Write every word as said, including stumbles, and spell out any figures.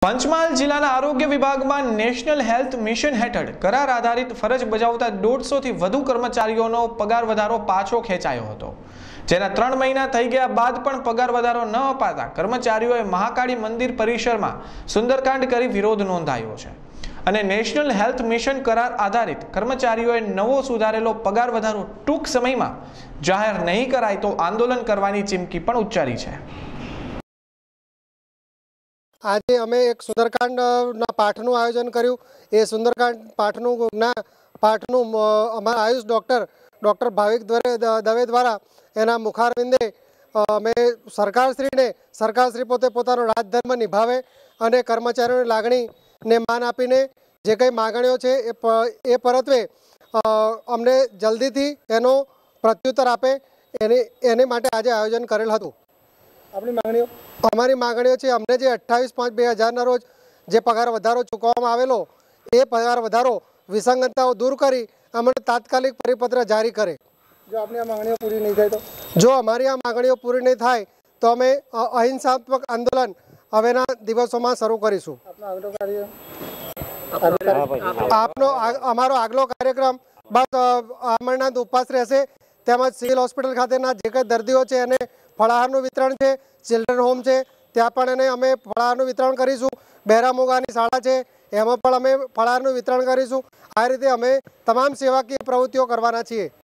પંચમહાલ જિલ્લાના આરોગ્ય વિભાગમાં નેશનલ હેલ્થ મિશન હેઠળ કરાર આધારિત ફરજ બજાવતા દોઢસો થી વધુ કર્મચારીઓનો પગાર વધારો પાછો ખેંચાયો હતો, જેના ત્રણ મહિના થઈ ગયા બાદ પણ પગાર વધારો ન અપાતા કર્મચારીઓએ મહાકાળી મંદિર પરિસરમાં સુંદરકાંડ કરી વિરોધ નોંધાવ્યો છે અને નેશનલ હેલ્થ મિશન કરાર આધારિત કર્મચારીઓએ નવો સુધારેલો પગાર વધારો ટૂંક સમયમાં જાહેર નહીં કરાય તો આંદોલન કરવાની ચીમકી પણ ઉચ્ચારી છે। आज अमे एक सुंदरकांड पाठनु आयोजन कर्यु। ए सुंदरकांड पाठनु पाठनु अमरा आयुष डॉक्टर डॉक्टर भाविक दवे द्वारा एना मुखारविंदे अमे सरकारश्री ने सरकारश्री पोते पोतानो राजधर्म निभावे अने कर्मचारीओनी लागणी ने मान आपीने जे कई मागणीओ छे ए परत्वे अमने जल्दीथी एनो प्रत्युत्तर आपे एनी एनी माटे आज आयोजन करेल हतुं। अपनी मागणीओ अमारी मागणीओ छे अमने जे अट्ठावीस पांच बे हज़ार ना रोज जे पगार वधारो चूकववामां आवेलो ए पगार वधारो विसंगतताओ दूर करी अमने तात्कालिक परिपत्र जारी करे। जो आपनी आ मागणीओ पूरी नहीं थाय तो जो अमारी आ मागणीओ पूरी नहीं थाय तो अमे अहिंसात्मक आंदोलन हवेना दिवसोमां शरू करीशुं। आपनो अमारो आगलो कार्यक्रम बस अमरनाथ उपवास रहेशे। तेमज सिविल होस्पिटल खातेना जे कंई दर्दीओ छे एने फळाहारनुं वितरण छे, चिल्ड्रन होम छे त्यां पण एने अमे फळाहारनुं वितरण करीशुं। बेरामोगानी शाळा छे एमां पण अमे फळाहारनुं वितरण करीशुं। आ रीते अमे तमाम सेवाकीय प्रवृत्तिओ करवाना छीए।